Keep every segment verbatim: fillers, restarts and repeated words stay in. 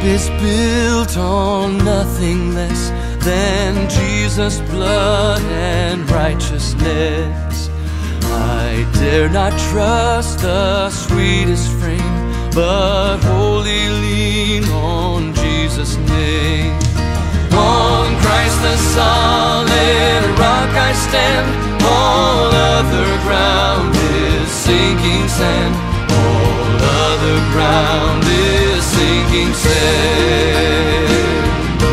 is built on nothing less than Jesus' blood and righteousness. I dare not trust the sweetest frame, but wholly lean on Jesus' name. On Christ the solid rock I stand, all other ground is sinking sand. All other ground is sinking sand.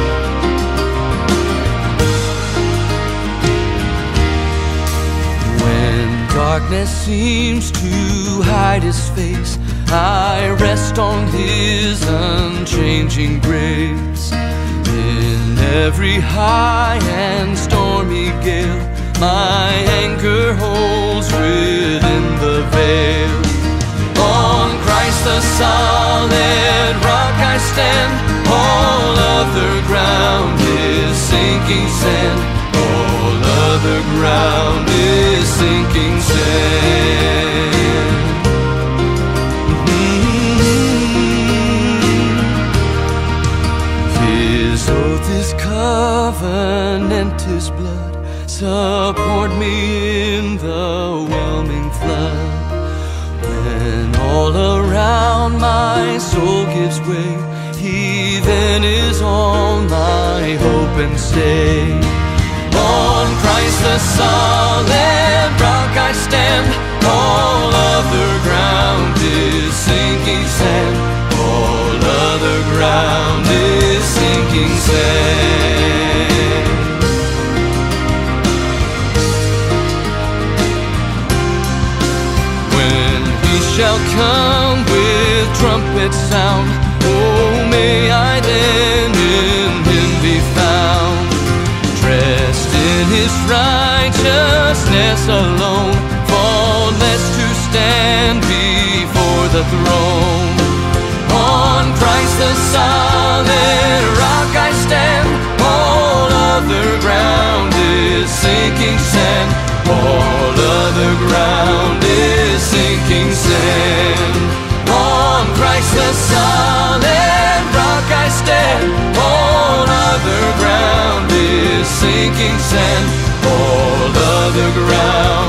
When darkness seems to hide His face, I rest on His unchanging grace. In every high and stormy gale, my anchor holds within the veil. On Christ the solid rock I stand, all other ground is sinking sand. All other ground is sinking sand. His oath, His covenant, His blood support me in the whelming flood. When all around my soul gives way, He then is all my hope and stay. On Christ the solid rock I stand, all other ground is sinking sand. All other ground is sinking sand. When He shall come with trumpet sound, oh, may I then in Him be found, dressed in His righteousness alone, faultless to stand before the throne. On Christ the solid rock I stand, all other ground is sinking sand. All other ground is sinking sand. On Christ the solid rock I stand, all other ground is sinking sand. All other ground